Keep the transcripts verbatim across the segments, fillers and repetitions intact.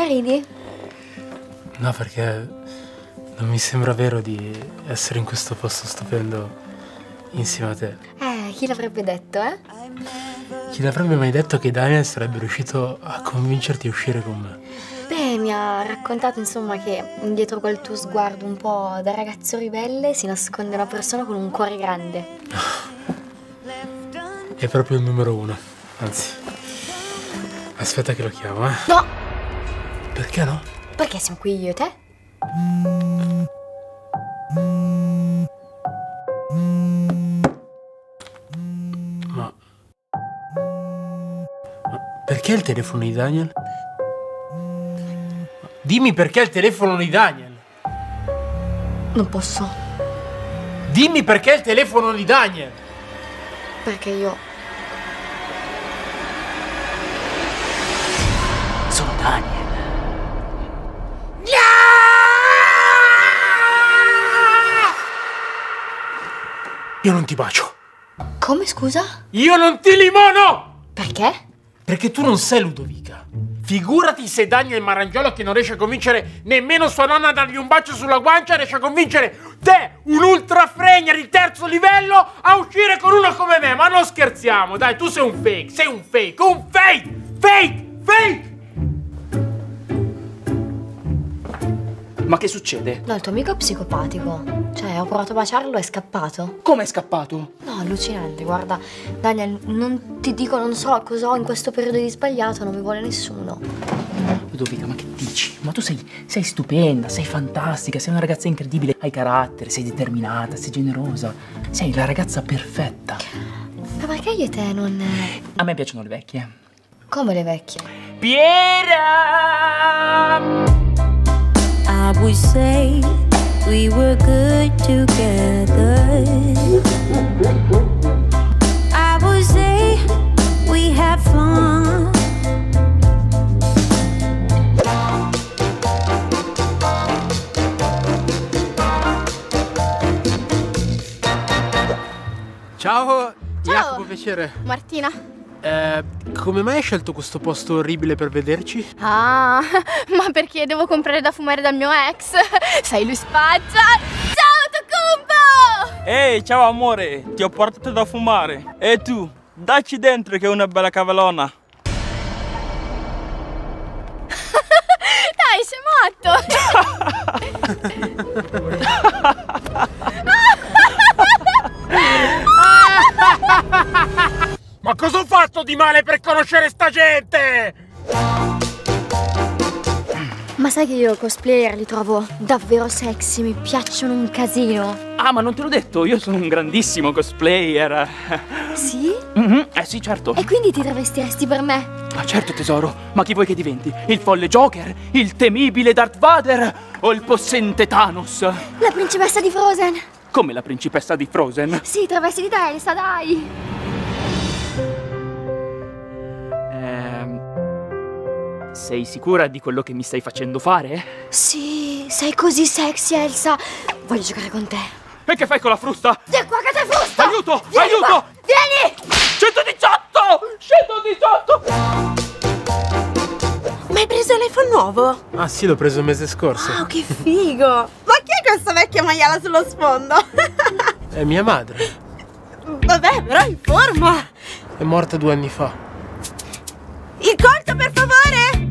Perché ridi? No, perché non mi sembra vero di essere in questo posto stupendo insieme a te. Eh, chi l'avrebbe detto, eh? Chi l'avrebbe mai detto che Daniel sarebbe riuscito a convincerti a uscire con me? Beh, mi ha raccontato insomma che dietro quel tuo sguardo un po' da ragazzo ribelle si nasconde una persona con un cuore grande. È proprio il numero uno. Anzi, aspetta che lo chiamo, eh. No! Perché no? Perché siamo qui io e te? Ma... Ma perché il telefono di Daniel? Dimmi perché il telefono di Daniel! Non posso. Dimmi perché il telefono di Daniel! Perché io... sono Daniel. Io non ti bacio. Come, scusa? Io non ti limono! Perché? Perché tu non sei Ludovica. Figurati se Daniel Marangiolo, che non riesce a convincere nemmeno sua nonna a dargli un bacio sulla guancia, riesce a convincere te, un ultra fregna di terzo livello, a uscire con uno come me. Ma non scherziamo, dai, tu sei un fake, sei un fake, un fake, fake, fake! Ma che succede? No, il tuo amico è psicopatico. Cioè, ho provato a baciarlo e è scappato. Come è scappato? No, allucinante, guarda. Daniel, non ti dico, non so cosa ho in questo periodo di sbagliato, non mi vuole nessuno. Ludovica, ma che dici? Ma tu sei, sei stupenda, sei fantastica, sei una ragazza incredibile. Hai carattere, sei determinata, sei generosa. Sei la ragazza perfetta. Ma perché io e te non... A me piacciono le vecchie. Come le vecchie? Piera! I would say we were good together. I would say we had fun. Ciao, Ciao. Jacopo, piacere. Martina. Eh, come mai hai scelto questo posto orribile per vederci? Ah, ma perché devo comprare da fumare dal mio ex? Sai, lui spaccia. Ciao, Tocumbo! Ehi, ciao amore, ti ho portato da fumare. E tu, dacci dentro che è una bella cavalona. Dai, sei matto! Ma cosa ho fatto di male per conoscere sta gente? Ma sai che io cosplayer li trovo davvero sexy, mi piacciono un casino. Ah, ma non te l'ho detto, io sono un grandissimo cosplayer. Sì? Mm-hmm. Eh sì, certo. E quindi ti travestiresti per me? Ma certo tesoro, ma chi vuoi che diventi? Il folle Joker? Il temibile Darth Vader? O il possente Thanos? La principessa di Frozen. Come la principessa di Frozen? Sì, travesti di Elsa, dai. Ehm... Sei sicura di quello che mi stai facendo fare? Sì, sei così sexy, Elsa. Voglio giocare con te. E che fai con la frusta? Vieni qua che te frusta! Aiuto! Vieni aiuto! Qua. Vieni! centodiciotto! centodiciotto! Ma hai preso l'iPhone nuovo? Ah sì, l'ho preso il mese scorso. Wow, che figo! Ma chi è questo vecchio maiala sullo sfondo? È mia madre. Vabbè, però in forma! È morta due anni fa. Il conto, per favore!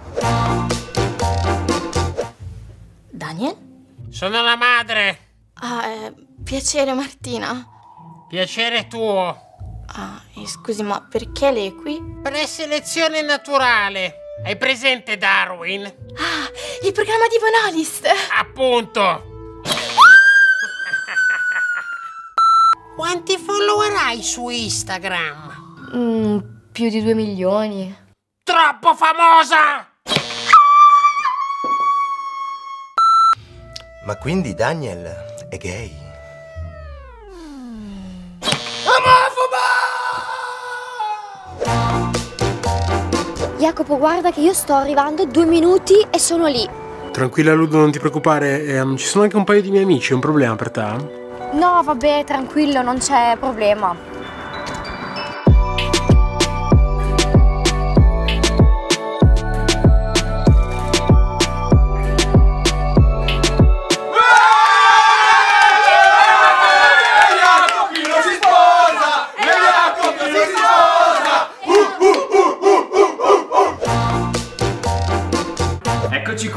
Daniel? Sono la madre. Ah, eh, piacere Martina. Piacere tuo. Ah, eh, scusi, ma perché lei è qui? Preselezione naturale. Hai presente Darwin? Ah, il programma di Bonalist. Appunto. Quanti follower hai su Instagram? Mm, più di due milioni. Troppo famosa! Ma quindi Daniel è gay? Jacopo, guarda che io sto arrivando, due minuti e sono lì. Tranquilla Ludo, non ti preoccupare, ehm, ci sono anche un paio di miei amici, è un problema per te? No, vabbè, tranquillo, non c'è problema.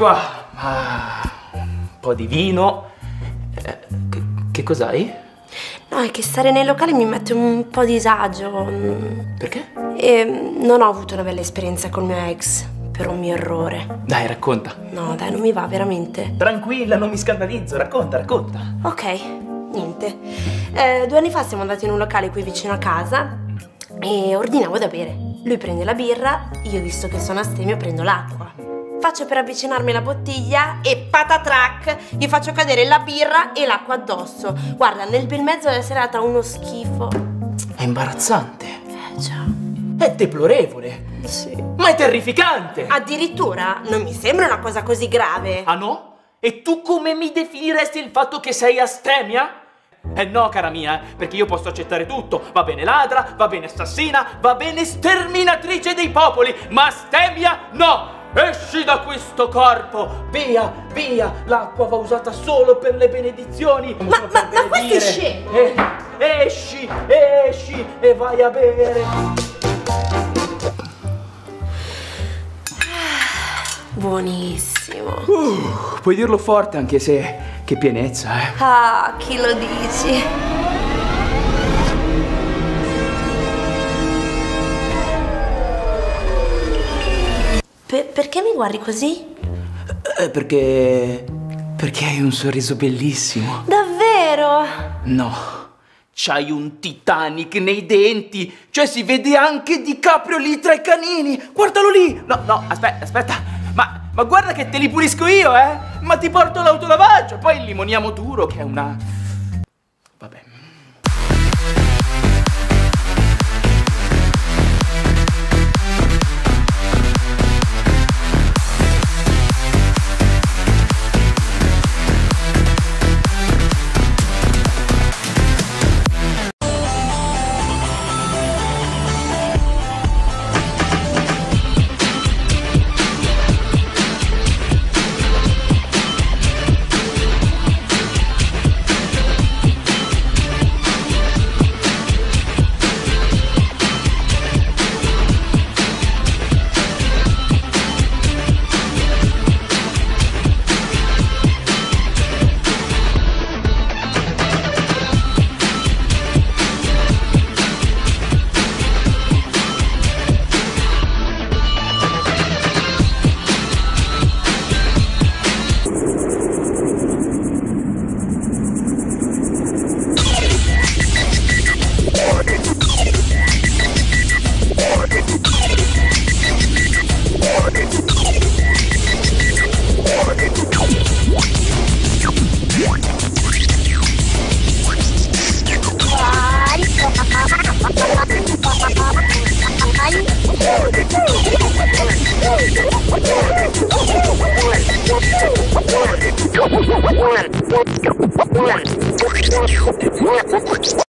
qua. Ah, un po' di vino. Eh, che, che cos'hai? No, è che stare nei locali mi mette un po' a disagio. Perché? E non ho avuto una bella esperienza col mio ex, per un mio errore. Dai, racconta. No, dai, non mi va, veramente. Tranquilla, non mi scandalizzo, racconta, racconta. Ok, niente. Eh, due anni fa siamo andati in un locale qui vicino a casa e ordinavo da bere. Lui prende la birra, io visto che sono astemio prendo l'acqua. Faccio per avvicinarmi la bottiglia e patatrac, gli faccio cadere la birra e l'acqua addosso. Guarda, nel bel mezzo della serata uno schifo. È imbarazzante. Eh già. È deplorevole. Sì. Ma è terrificante. Addirittura non mi sembra una cosa così grave. Ah no? E tu come mi definiresti il fatto che sei astemia? Eh no, cara mia, perché io posso accettare tutto. Va bene ladra, va bene assassina, va bene sterminatrice dei popoli, ma astemia no! Esci da questo corpo! Via, via! L'acqua va usata solo per le benedizioni! Ma, ma, ma questo è scemo! Eh, esci, esci e vai a bere! Buonissimo. Uh, puoi dirlo forte anche se... che pienezza, eh! Ah, chi lo dici? Per, perché mi guardi così? Eh, perché... perché hai un sorriso bellissimo. Davvero? No, c'hai un Titanic nei denti. Cioè si vede anche DiCaprio lì tra i canini. Guardalo lì. No, no, aspetta, aspetta. Ma, ma guarda che te li pulisco io, eh. Ma ti porto l'autolavaggio. Poi limoniamo duro, che è una... Vabbè. One.